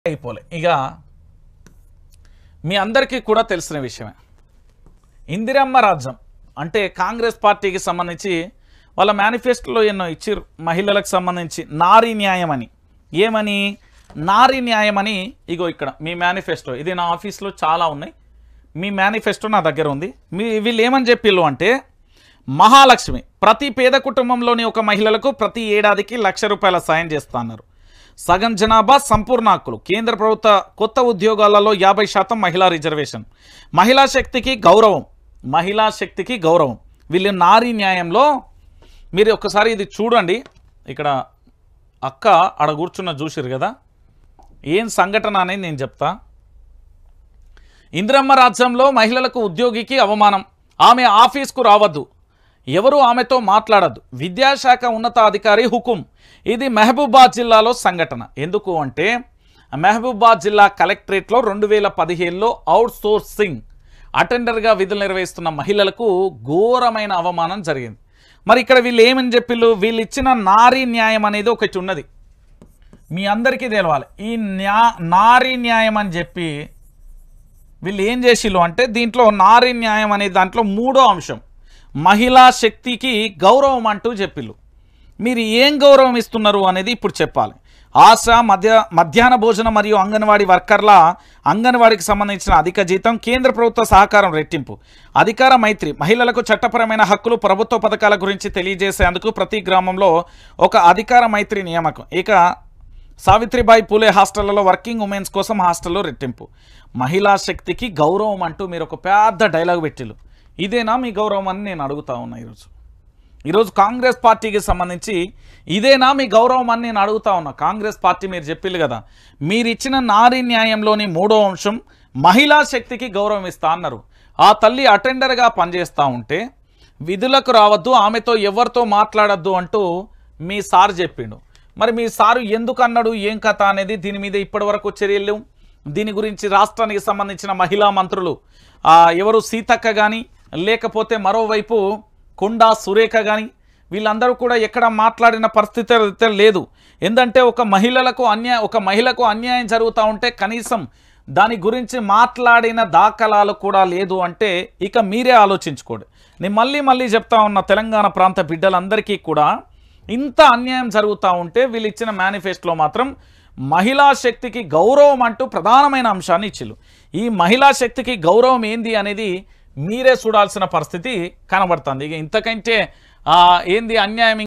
అయిపోలే ఇక మీ అందరికీ కూడా తెలిసిన విషయమే. ఇందిరమ్మ రాజ్యం అంటే కాంగ్రెస్ పార్టీకి సంబంధించి వాళ్ళ మేనిఫెస్టోలో ఎన్నో ఇచ్చారు మహిళలకు సంబంధించి నారీ న్యాయం అని. ఏమని నారీ న్యాయం అని ఇగో ఇక్కడ మీ మేనిఫెస్టో, ఇది నా ఆఫీస్లో చాలా ఉన్నాయి, మీ మేనిఫెస్టో నా దగ్గర ఉంది. వీళ్ళు ఏమని చెప్పిళ్ళు అంటే మహాలక్ష్మి ప్రతి పేద కుటుంబంలోని ఒక మహిళలకు ప్రతి ఏడాదికి ₹1,00,000 సాయం చేస్తా అన్నారు. సగం జనాభా సంపూర్ణ హక్కులు, కేంద్ర ప్రభుత్వ కొత్త ఉద్యోగాలలో 50% మహిళా రిజర్వేషన్, మహిళా శక్తికి గౌరవం, మహిళా శక్తికి గౌరవం. వీళ్ళు నారీ న్యాయంలో మీరు ఒక్కసారి ఇది చూడండి. ఇక్కడ అక్క ఆడ కూర్చున్న చూసిరు కదా, ఏం సంఘటన అనేది నేను చెప్తా. ఇందిరమ్మ రాజ్యంలో మహిళలకు ఉద్యోగికి అవమానం, ఆమె ఆఫీస్కు రావద్దు, ఎవరు ఆమెతో మాట్లాడద్దు, విద్యాశాఖ ఉన్నతాధికారి హుకుం. ఇది మహబూబాద్ జిల్లాలో సంఘటన. ఎందుకు అంటే మహబూబాద్ జిల్లా కలెక్టరేట్లో 2015లో అవుట్ సోర్సింగ్ అటెండర్గా విధులు నిర్వహిస్తున్న మహిళలకు ఘోరమైన అవమానం జరిగింది. మరి ఇక్కడ వీళ్ళు ఏమని చెప్పిళ్ళు, వీళ్ళు ఇచ్చిన నారీ న్యాయం అనేది ఒకటి ఉన్నది, మీ అందరికీ తెలవాలి. ఈ నారీ న్యాయం అని చెప్పి వీళ్ళు ఏం చేసిళ్ళు అంటే దీంట్లో నారీ న్యాయం అనే దాంట్లో 3వ అంశం మహిళా శక్తికి గౌరవం అంటూ చెప్పిళ్ళు. మీరు ఏం గౌరవం ఇస్తున్నారు అనేది ఇప్పుడు చెప్పాలి. ఆశా మధ్యాహ్న భోజనం మరియు అంగన్వాడీ వర్కర్ల అంగన్వాడీకి సంబంధించిన అధిక జీతం, కేంద్ర ప్రభుత్వ సహకారం రెట్టింపు, అధికార మైత్రి, మహిళలకు చట్టపరమైన హక్కులు, ప్రభుత్వ పథకాల గురించి తెలియజేసేందుకు ప్రతి గ్రామంలో ఒక అధికార మైత్రి నియామకం. ఇక సావిత్రిబాయి పూలే హాస్టళ్లలో వర్కింగ్ ఉమెన్స్ కోసం హాస్టల్లో రెట్టింపు. మహిళా శక్తికి గౌరవం అంటూ మీరు ఒక పెద్ద డైలాగ్ పెట్టిళ్ళు. ఇదేనా మీ గౌరవం అని నేను అడుగుతా ఉన్నా. ఈరోజు కాంగ్రెస్ పార్టీకి సంబంధించి ఇదేనా మీ గౌరవం అని నేను అడుగుతా ఉన్నా. కాంగ్రెస్ పార్టీ మీరు చెప్పిల్లు కదా, మీరు ఇచ్చిన నారీ న్యాయంలోని 3వ అంశం మహిళా శక్తికి గౌరవం ఇస్తా అన్నారు. ఆ తల్లి అటెండర్గా పనిచేస్తూ ఉంటే విధులకు రావద్దు, ఆమెతో ఎవరితో మాట్లాడద్దు అంటూ మీ సార్ చెప్పిండు. మరి మీ సారు ఎందుకు అన్నాడు, ఏం కథ అనేది దీని మీద ఇప్పటి వరకు చర్యలు, దీని గురించి రాష్ట్రానికి సంబంధించిన మహిళా మంత్రులు ఎవరు సీతక్క కానీ లేకపోతే మరోవైపు కొండా సురేఖ కానీ వీళ్ళందరూ కూడా ఎక్కడ మాట్లాడిన పరిస్థితి లేదు. ఎందుకంటే ఒక మహిళకు అన్యాయం జరుగుతూ ఉంటే కనీసం దాని గురించి మాట్లాడిన దాఖలాలు కూడా లేదు అంటే ఇక మీరే ఆలోచించుకోండి. నేను మళ్ళీ చెప్తా ఉన్న తెలంగాణ ప్రాంత బిడ్డలందరికీ కూడా ఇంత అన్యాయం జరుగుతూ ఉంటే వీళ్ళు ఇచ్చిన మేనిఫెస్టోలో మాత్రం మహిళా శక్తికి గౌరవం అంటూ ప్రధానమైన అంశాన్ని ఇచ్చిళ్ళు. ఈ మహిళా శక్తికి గౌరవం ఏంది అనేది మీరే చూడాల్సిన పరిస్థితి కనబడుతుంది. ఇక ఇంతకంటే ఏంది అన్యాయం